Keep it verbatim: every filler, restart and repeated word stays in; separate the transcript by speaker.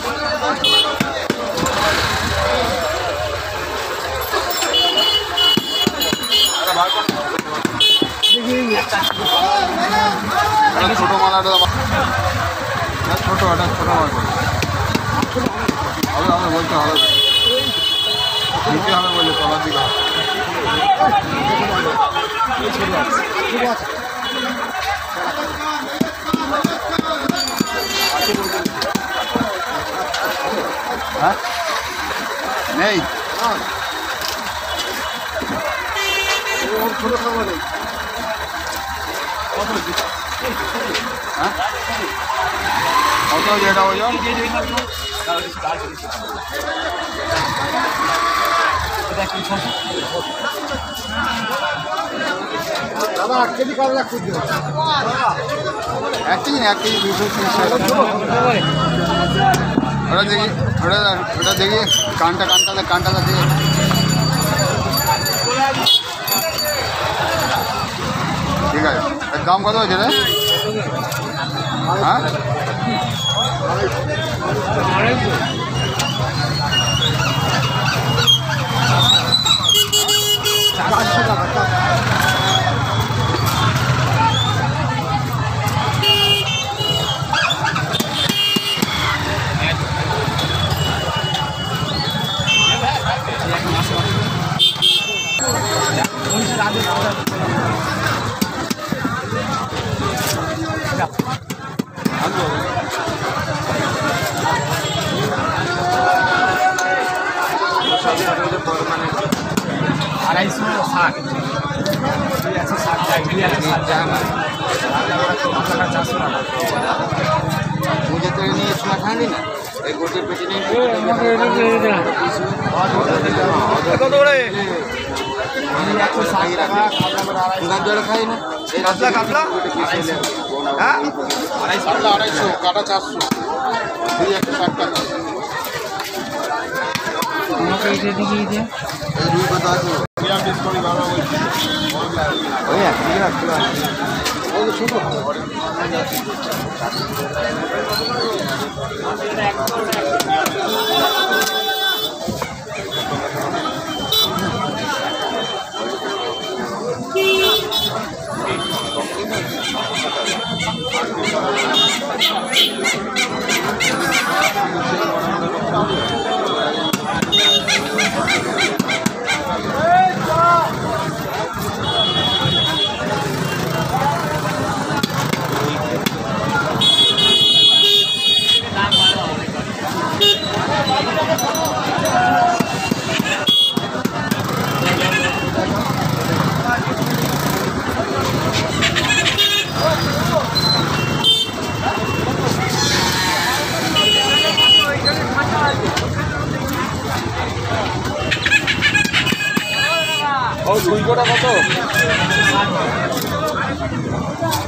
Speaker 1: ছোট মালাটা ছোট এটা ছোট মাল হবে হবে বলতে হবে নিতে হবে বলে তলার দিকে হ্যাঁ নেই ছোট খাবার নেই হ্যাঁ কত যেটা ওজন দাদা আট কেজি কাতলা খুঁজতে এক কেজি না এক কেজি দুশো ওটা দেখি ওটা ওটা দেখি কানটা কানটা কানটা দেখি ঠিক আছে এর দাম কত হয়েছে রে হ্যাঁ চারশো টাকা আড়াইশো ষাট একশো ষাট টাকা চারশো টাকা মুঝে তো নিয়ে শোনা খানি না এই গোটে পেটে নিয়ে একশো ষাট টাকা খাতলা জল খাই না কাতলা কাতলা হ্যাঁ আড়াইশো আড়াইশো কাটা চারশো দুই একশো ষাট টাকা আমাকে এটা দিকে দিয়ে এই রুই কত আছে নিরামিষ করি বাবা বলছি ওই এক দিকে রাখতে আছে ওই ছোট ও দুই গোটা কত